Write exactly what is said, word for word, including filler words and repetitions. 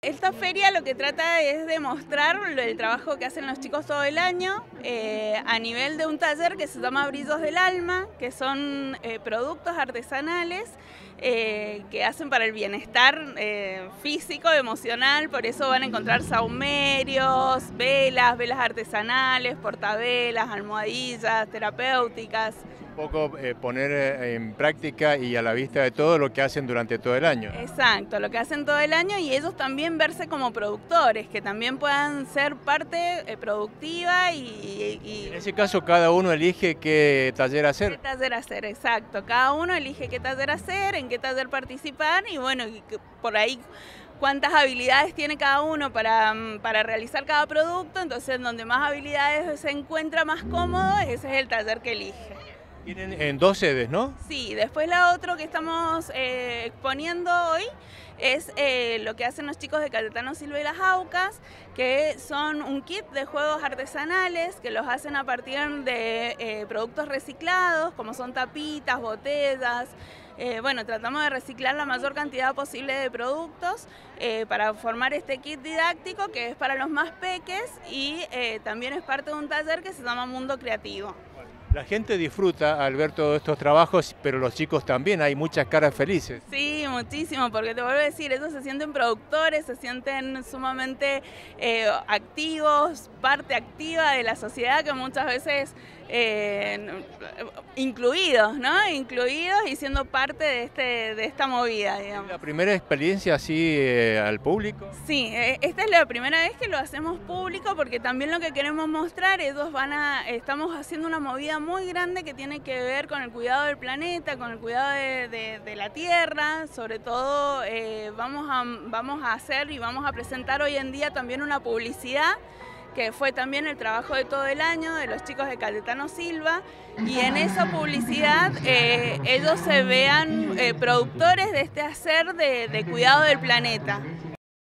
esta feria lo que trata es de mostrar el trabajo que hacen los chicos todo el año eh, a nivel de un taller que se llama Brillos del Alma, que son eh, productos artesanales eh, que hacen para el bienestar eh, físico, emocional. Por eso van a encontrar sahumerios, velas, velas artesanales, portavelas, almohadillas, terapéuticas. Un poco eh, poner en práctica y a la vista de todo lo que hacen durante todo el año. Exacto, lo que hacen todo el año, y ellos también verse como productores, que también puedan ser parte eh, productiva y, y... En ese caso cada uno elige qué taller hacer. Qué taller hacer, exacto. Cada uno elige qué taller hacer, en qué taller participar y bueno, y por ahí cuántas habilidades tiene cada uno para, para realizar cada producto. Entonces, donde más habilidades se encuentra más cómodo, ese es el taller que elige. Tienen en dos sedes, ¿no? Sí, después la otra que estamos eh, exponiendo hoy es eh, lo que hacen los chicos de Cayetano Silva y Las Aucas, que son un kit de juegos artesanales que los hacen a partir de eh, productos reciclados, como son tapitas, botellas. Eh, bueno, tratamos de reciclar la mayor cantidad posible de productos eh, para formar este kit didáctico que es para los más peques y eh, también es parte de un taller que se llama Mundo Creativo. La gente disfruta al ver todos estos trabajos, pero los chicos también, hay muchas caras felices. Sí, muchísimo, porque te vuelvo a decir, ellos se sienten productores, se sienten sumamente eh, activos, parte activa de la sociedad, que muchas veces eh, incluidos, ¿no? Incluidos y siendo parte de, este, de esta movida, digamos. ¿La primera experiencia así eh, al público? Sí, esta es la primera vez que lo hacemos público, porque también lo que queremos mostrar, ellos van a, estamos haciendo una movida muy grande que tiene que ver con el cuidado del planeta, con el cuidado de, de, de la tierra. Sobre todo eh, vamos, a, vamos a hacer y vamos a presentar hoy en día también una publicidad que fue también el trabajo de todo el año de los chicos de Cayetano Silva, y en esa publicidad eh, ellos se vean eh, productores de este hacer de, de cuidado del planeta.